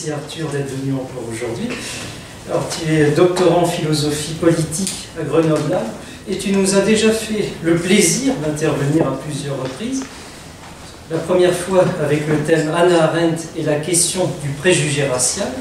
Merci Arthur d'être venu encore aujourd'hui. Alors tu es doctorant en philosophie politique à Grenoble et tu nous as déjà fait le plaisir d'intervenir à plusieurs reprises. La première fois avec le thème Hannah Arendt et la question du préjugé racial.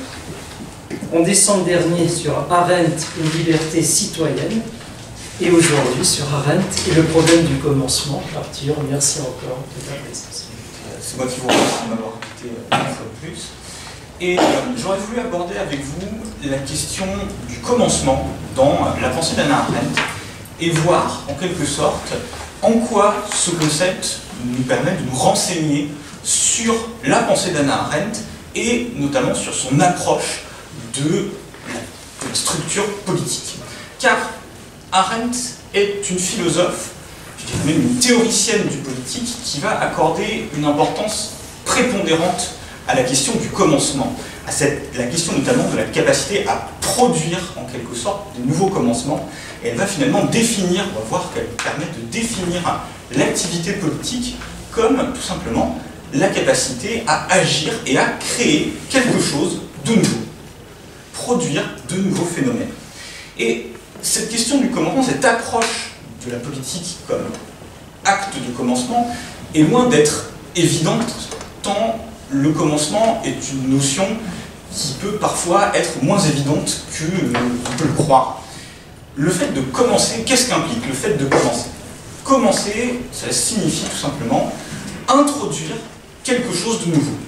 En décembre dernier sur Arendt, une liberté citoyenne. Et aujourd'hui sur Arendt et le problème du commencement. Arthur, merci encore de ta présence. C'est moi qui vous remercie de m'avoir invité une fois de plus. Et j'aurais voulu aborder avec vous la question du commencement dans la pensée d'Hannah Arendt et voir en quelque sorte en quoi ce concept nous permet de nous renseigner sur la pensée d'Hannah Arendt et notamment sur son approche de la structure politique. Car Arendt est une philosophe, je dirais même une théoricienne du politique, qui va accorder une importance prépondérante à la question du commencement, à la question notamment de la capacité à produire en quelque sorte de nouveaux commencements. Et elle va finalement définir, on va voir qu'elle permet de définir l'activité politique comme tout simplement la capacité à agir et à créer quelque chose de nouveau, produire de nouveaux phénomènes. Et cette question du commencement, cette approche de la politique comme acte de commencement est loin d'être évidente, tant le commencement est une notion qui peut parfois être moins évidente qu'on peut le croire. Le fait de commencer, qu'est-ce qu'implique le fait de commencer? Commencer, ça signifie tout simplement introduire quelque chose de nouveau.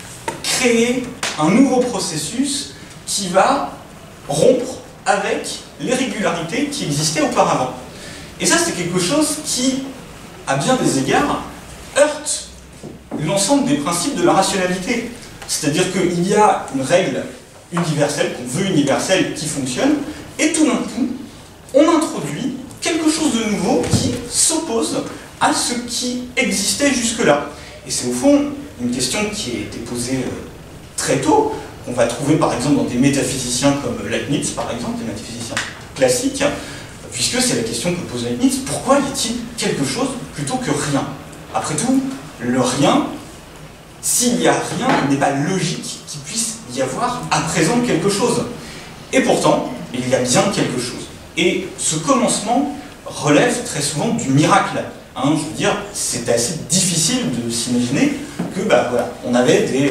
Créer un nouveau processus qui va rompre avec les régularités qui existaient auparavant. Et ça, c'est quelque chose qui, à bien des égards, heurte l'ensemble des principes de la rationalité. C'est-à-dire qu'il y a une règle universelle, qu'on veut universelle, qui fonctionne, et tout d'un coup, on introduit quelque chose de nouveau qui s'oppose à ce qui existait jusque-là. Et c'est au fond une question qui a été posée très tôt, qu'on va trouver par exemple dans des métaphysiciens comme Leibniz, par exemple, des métaphysiciens classiques, puisque c'est la question que pose Leibniz, pourquoi y a-t-il quelque chose plutôt que rien? Après tout, le rien, s'il n'y a rien, il n'est pas logique qu'il puisse y avoir à présent quelque chose. Et pourtant, il y a bien quelque chose. Et ce commencement relève très souvent du miracle. Je veux dire, c'est assez difficile de s'imaginer que, voilà, on avait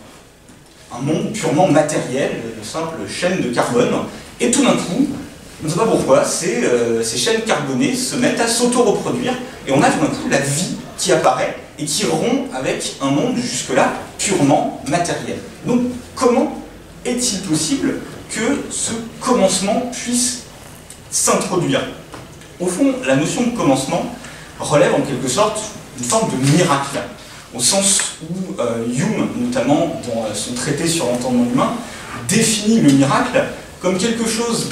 un monde purement matériel, de simples chaînes de carbone, et tout d'un coup, on ne sait pas pourquoi, ces chaînes carbonées se mettent à s'auto-reproduire, et on a tout d'un coup la vie qui apparaît et qui rompt avec un monde jusque-là purement matériel. Donc, comment est-il possible que ce commencement puisse s'introduire? Au fond, la notion de commencement relève en quelque sorte d'une forme de miracle, au sens où Hume, notamment dans son traité sur l'entendement humain, définit le miracle comme quelque chose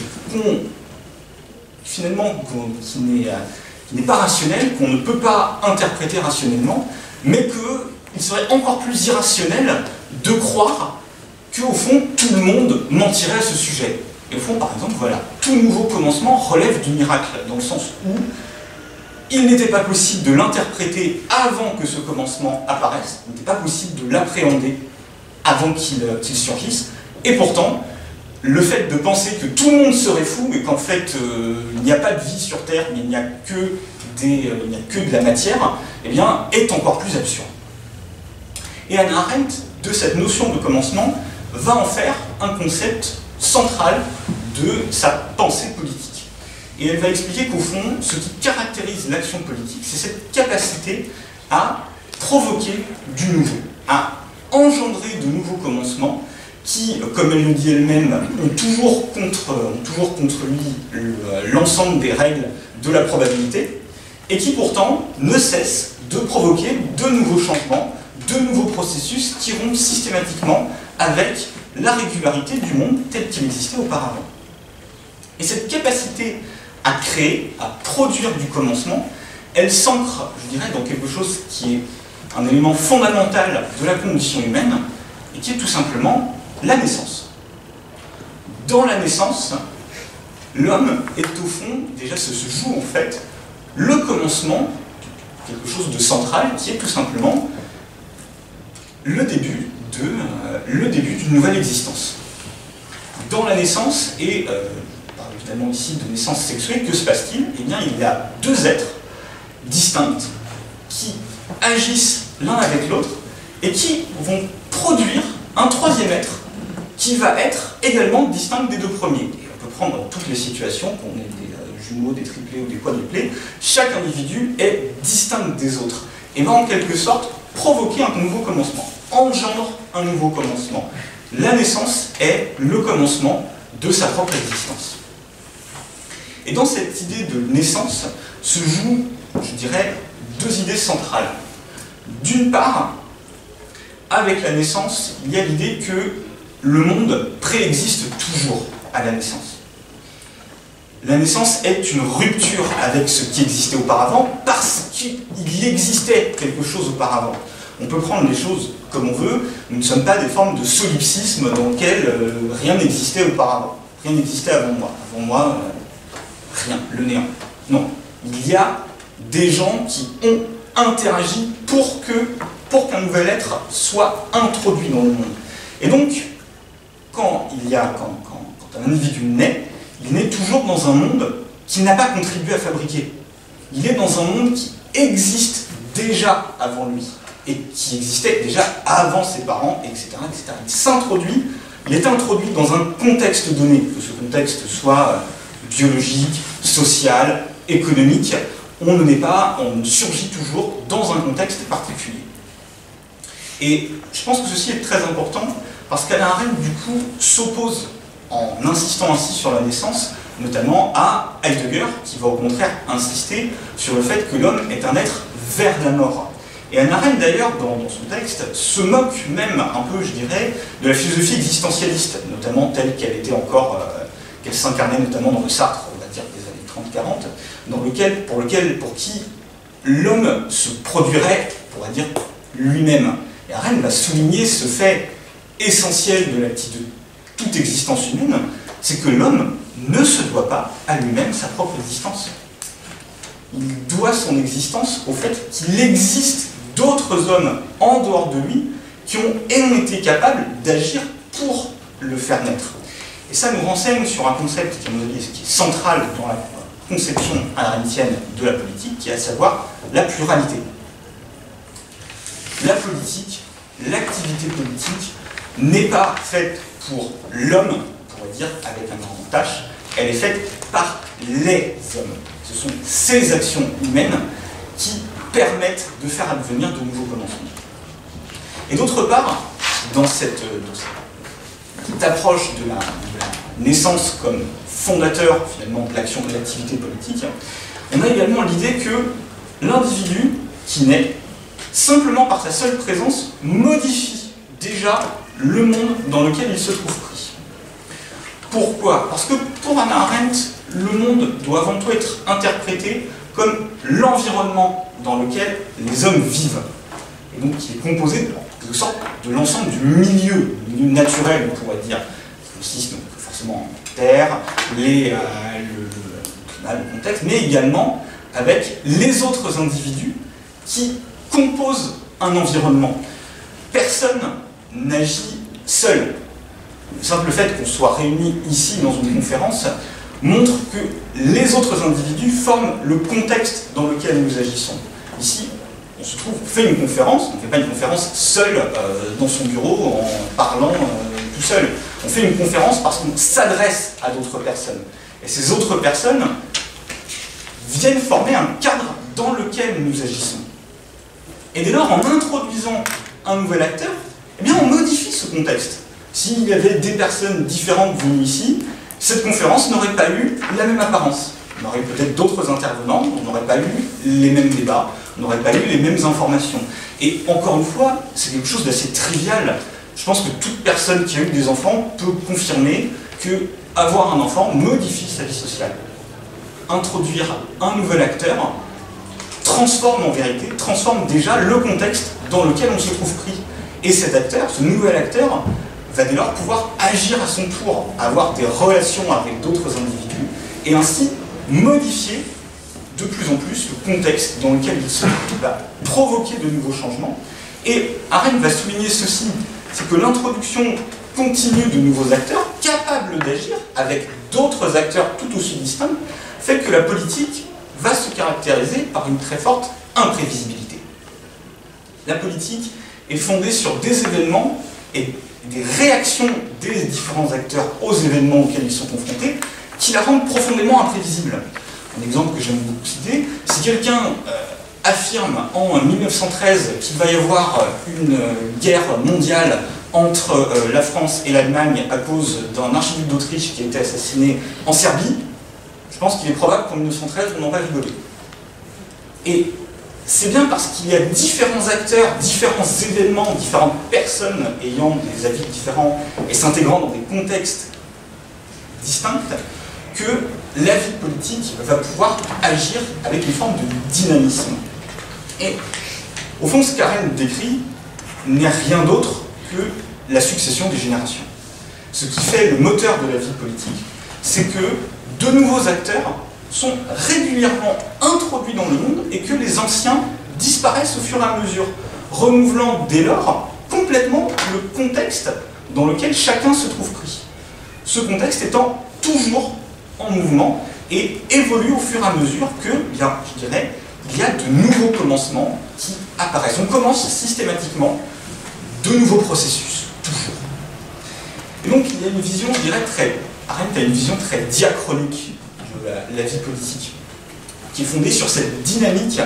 qui n'est pas rationnel, qu'on ne peut pas interpréter rationnellement, mais qu'il serait encore plus irrationnel de croire qu'au fond, tout le monde mentirait à ce sujet. Et au fond, par exemple, voilà, tout nouveau commencement relève du miracle, dans le sens où il n'était pas possible de l'interpréter avant que ce commencement apparaisse, il n'était pas possible de l'appréhender avant qu'il surgisse, et pourtant, le fait de penser que tout le monde serait fou et qu'en fait il n'y a pas de vie sur Terre, mais il n'y a que de la matière, eh bien, est encore plus absurde. Et Hannah Arendt, de cette notion de commencement, va en faire un concept central de sa pensée politique. Et elle va expliquer qu'au fond, ce qui caractérise l'action politique, c'est cette capacité à provoquer du nouveau, à engendrer de nouveaux commencements qui, comme elle le dit elle-même, ont toujours contre lui l'ensemble des règles de la probabilité, et qui pourtant ne cessent de provoquer de nouveaux changements, de nouveaux processus qui rompent systématiquement avec la régularité du monde tel qu'il existait auparavant. Et cette capacité à créer, à produire du commencement, elle s'ancre, je dirais, dans quelque chose qui est un élément fondamental de la condition humaine, et qui est tout simplement la naissance. Dans la naissance, l'homme est au fond, déjà se joue en fait, le commencement, quelque chose de central, qui est tout simplement le début de le début d'une nouvelle existence. Dans la naissance, et on parle évidemment ici de naissance sexuée, que se passe-t-il? Eh bien, il y a deux êtres distincts qui agissent l'un avec l'autre et qui vont produire un troisième être qui va être également distinct des deux premiers. Et on peut prendre dans toutes les situations, qu'on ait des jumeaux, des triplés ou des quadruplés, chaque individu est distinct des autres et va en quelque sorte provoquer un nouveau commencement, engendre un nouveau commencement. La naissance est le commencement de sa propre existence. Et dans cette idée de naissance se jouent, je dirais, deux idées centrales. D'une part, avec la naissance, il y a l'idée que le monde préexiste toujours à la naissance. La naissance est une rupture avec ce qui existait auparavant parce qu'il existait quelque chose auparavant. On peut prendre les choses comme on veut, nous ne sommes pas des formes de solipsisme dans lesquelles rien n'existait auparavant. Rien n'existait avant moi. Avant moi, rien, le néant. Non. Il y a des gens qui ont interagi pour qu'un nouvel être soit introduit dans le monde. Et donc, quand un individu naît, il naît toujours dans un monde qui n'a pas contribué à fabriquer. Il est dans un monde qui existe déjà avant lui, et qui existait déjà avant ses parents, etc. etc. Il est introduit dans un contexte donné, que ce contexte soit biologique, social, économique. On ne surgit toujours dans un contexte particulier. Et je pense que ceci est très important, parce qu'Hannah Arendt, du coup, s'oppose, en insistant ainsi sur la naissance, notamment à Heidegger, qui va au contraire insister sur le fait que l'homme est un être vers la mort. Et Hannah Arendt, d'ailleurs, dans son texte, se moque même un peu, je dirais, de la philosophie existentialiste, notamment telle qu'elle était encore, qu'elle s'incarnait notamment dans le Sartre, on va dire des années 30-40, pour qui l'homme se produirait, on pourrait dire, lui-même. Et Arendt va souligner ce fait essentiel de toute existence humaine, c'est que l'homme ne se doit pas à lui-même sa propre existence. Il doit son existence au fait qu'il existe d'autres hommes en dehors de lui qui ont été capables d'agir pour le faire naître. Et ça nous renseigne sur un concept qui est central dans la conception arendtienne de la politique, qui est à savoir la pluralité. La politique, l'activité politique, n'est pas faite pour l'homme, on pourrait dire avec un grand H, elle est faite par les hommes. Ce sont ces actions humaines qui permettent de faire advenir de nouveaux commencements. Et d'autre part, dans cette approche de la naissance comme fondateur finalement de l'action de l'activité politique, on a également l'idée que l'individu qui naît, simplement par sa seule présence, modifie déjà le monde dans lequel il se trouve pris. Pourquoi? Parce que pour Hannah Arendt, le monde doit avant tout être interprété comme l'environnement dans lequel les hommes vivent, et donc qui est composé de sorte de l'ensemble du milieu naturel, on pourrait dire, l'écosystème, forcément terre, le climat, le contexte, mais également avec les autres individus qui composent un environnement. Personne n'agit seul. Le simple fait qu'on soit réunis ici dans une conférence montre que les autres individus forment le contexte dans lequel nous agissons. Ici, on se trouve, on fait une conférence, on ne fait pas une conférence seul dans son bureau en parlant tout seul. On fait une conférence parce qu'on s'adresse à d'autres personnes. Et ces autres personnes viennent former un cadre dans lequel nous agissons. Et dès lors, en introduisant un nouvel acteur, eh bien, on modifie ce contexte. S'il y avait des personnes différentes venues ici, cette conférence n'aurait pas eu la même apparence. On aurait peut-être d'autres intervenants, on n'aurait pas eu les mêmes débats, on n'aurait pas eu les mêmes informations. Et encore une fois, c'est quelque chose d'assez trivial. Je pense que toute personne qui a eu des enfants peut confirmer que avoir un enfant modifie sa vie sociale. Introduire un nouvel acteur transforme en vérité, transforme déjà le contexte dans lequel on se trouve pris. Et cet acteur, ce nouvel acteur, va dès lors pouvoir agir à son tour, avoir des relations avec d'autres individus, et ainsi modifier de plus en plus le contexte dans lequel il se trouve, va provoquer de nouveaux changements. Et Arendt va souligner ceci c'est que l'introduction continue de nouveaux acteurs capables d'agir avec d'autres acteurs tout aussi distincts fait que la politique va se caractériser par une très forte imprévisibilité. La politique est fondée sur des événements et des réactions des différents acteurs aux événements auxquels ils sont confrontés qui la rendent profondément imprévisible. Un exemple que j'aime beaucoup citer, si quelqu'un affirme en 1913 qu'il va y avoir une guerre mondiale entre la France et l'Allemagne à cause d'un archiduc d'Autriche qui a été assassiné en Serbie, je pense qu'il est probable qu'en 1913 on en va rigoler. Et c'est bien parce qu'il y a différents acteurs, différents événements, différentes personnes ayant des avis différents et s'intégrant dans des contextes distincts que la vie politique va pouvoir agir avec une forme de dynamisme. Et au fond, ce qu'Arendt décrit n'est rien d'autre que la succession des générations. Ce qui fait le moteur de la vie politique, c'est que de nouveaux acteurs sont régulièrement introduits dans le monde et que les anciens disparaissent au fur et à mesure, renouvelant dès lors complètement le contexte dans lequel chacun se trouve pris. Ce contexte étant toujours en mouvement et évolue au fur et à mesure que, bien, je dirais, il y a de nouveaux commencements qui apparaissent. On commence systématiquement de nouveaux processus, toujours. Et donc il y a une vision, je dirais, Arendt a une vision très diachronique de la vie politique, qui est fondée sur cette dynamique,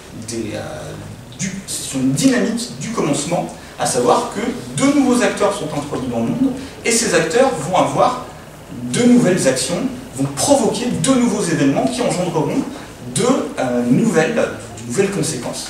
sur une dynamique du commencement, à savoir que de nouveaux acteurs sont introduits dans le monde, et ces acteurs vont avoir de nouvelles actions, vont provoquer de nouveaux événements qui engendreront de nouvelles conséquences.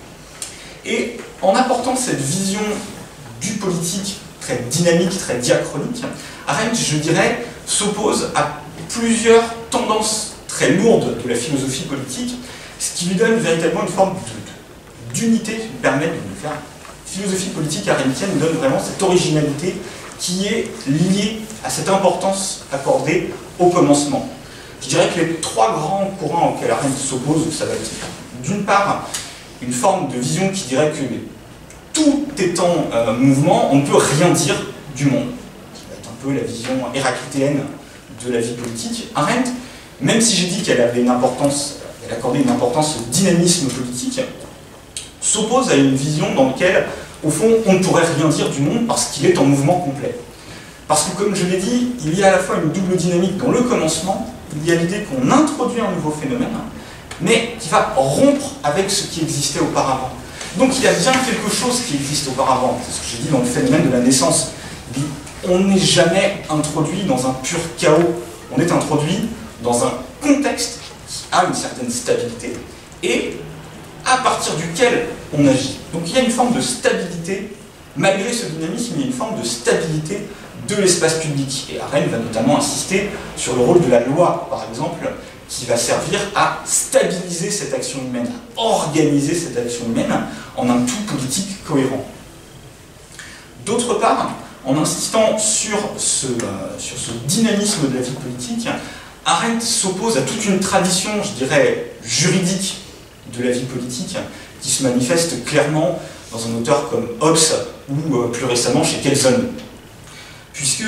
Et en apportant cette vision du politique très dynamique, très diachronique, Arendt, je dirais, s'oppose à plusieurs tendances très lourdes de la philosophie politique, ce qui lui donne véritablement une forme d'unité, qui permet de faire. La philosophie politique arendtienne donne vraiment cette originalité qui est liée à cette importance accordée au commencement. Je dirais que les trois grands courants auxquels Arendt s'oppose, ça va être d'une part une forme de vision qui dirait que tout étant mouvement, on ne peut rien dire du monde, qui va être un peu la vision héraclitéenne de la vie politique. Arendt, même si j'ai dit qu'elle avait une importance, elle accordait une importance au dynamisme politique, s'oppose à une vision dans laquelle, au fond, on ne pourrait rien dire du monde parce qu'il est en mouvement complet. Parce que, comme je l'ai dit, il y a à la fois une double dynamique dans le commencement, il y a l'idée qu'on introduit un nouveau phénomène, mais qui va rompre avec ce qui existait auparavant. Donc il y a bien quelque chose qui existe auparavant, c'est ce que j'ai dit dans le phénomène de la naissance. On n'est jamais introduit dans un pur chaos, on est introduit dans un contexte qui a une certaine stabilité, et à partir duquel on agit. Donc il y a une forme de stabilité, malgré ce dynamisme, il y a une forme de stabilité de l'espace public. Et Arendt va notamment insister sur le rôle de la loi, par exemple, qui va servir à stabiliser cette action humaine, à organiser cette action humaine en un tout politique cohérent. D'autre part, en insistant sur ce dynamisme de la vie politique, Arendt s'oppose à toute une tradition, je dirais, juridique de la vie politique, qui se manifeste clairement dans un auteur comme Hobbes ou plus récemment chez Kelsen. Puisque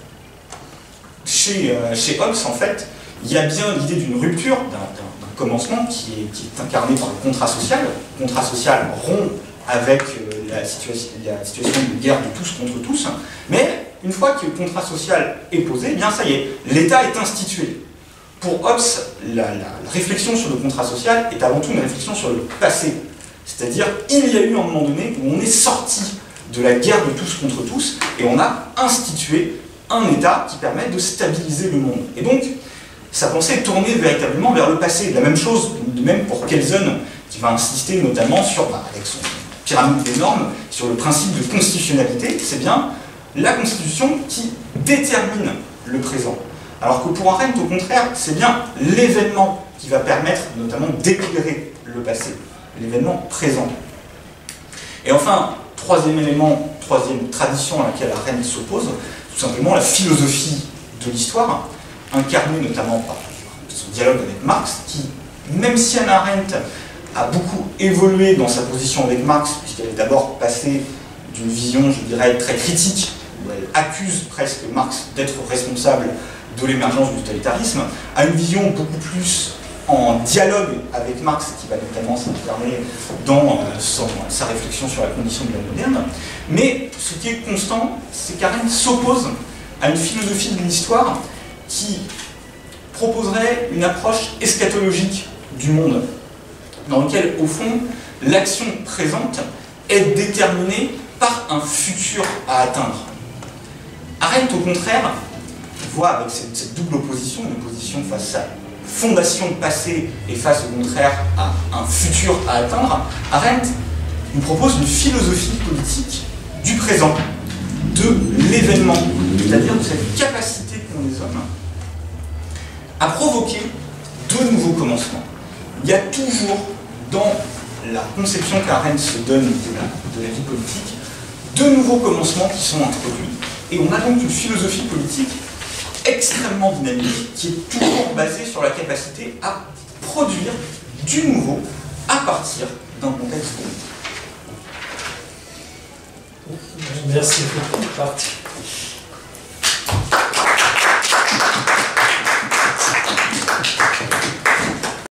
chez Hobbes, en fait, il y a bien l'idée d'une rupture, d'un commencement qui est incarné par le contrat social. Le contrat social rompt avec la situation de guerre de tous contre tous, mais une fois que le contrat social est posé, eh bien ça y est, l'État est institué. Pour Hobbes, la réflexion sur le contrat social est avant tout une réflexion sur le passé. C'est-à-dire, il y a eu un moment donné où on est sorti de la guerre de tous contre tous et on a institué un État qui permet de stabiliser le monde. Et donc, sa pensée est tournée véritablement vers le passé. La même chose, de même pour Kelsen, qui va insister notamment sur, avec son pyramide des normes, sur le principe de constitutionnalité. C'est bien la Constitution qui détermine le présent. Alors que pour Arendt, au contraire, c'est bien l'événement qui va permettre notamment d'éclairer le passé, l'événement présent. Et enfin, troisième élément, troisième tradition à laquelle Arendt s'oppose, tout simplement la philosophie de l'histoire, incarnée notamment par son dialogue avec Marx, qui, même si Hannah Arendt a beaucoup évolué dans sa position avec Marx, puisqu'elle est d'abord passée d'une vision, je dirais, très critique, où elle accuse presque Marx d'être responsable de l'émergence du totalitarisme, à une vision beaucoup plus en dialogue avec Marx, qui va notamment s'incarner dans sa réflexion sur la condition de l'homme moderne. Mais ce qui est constant, c'est qu'Arendt s'oppose à une philosophie de l'histoire qui proposerait une approche eschatologique du monde, dans lequel, au fond, l'action présente est déterminée par un futur à atteindre. Arendt, au contraire, voit avec cette double opposition, une opposition face à fondation passée et face au contraire à un futur à atteindre, Arendt nous propose une philosophie politique du présent, de l'événement, c'est-à-dire de cette capacité qu'ont les hommes à provoquer de nouveaux commencements. Il y a toujours dans la conception qu'Arendt se donne de la vie politique de nouveaux commencements qui sont introduits. Et on a donc une philosophie politique extrêmement dynamique qui est toujours basée sur la capacité à produire du nouveau à partir d'un contexte donné. Merci beaucoup.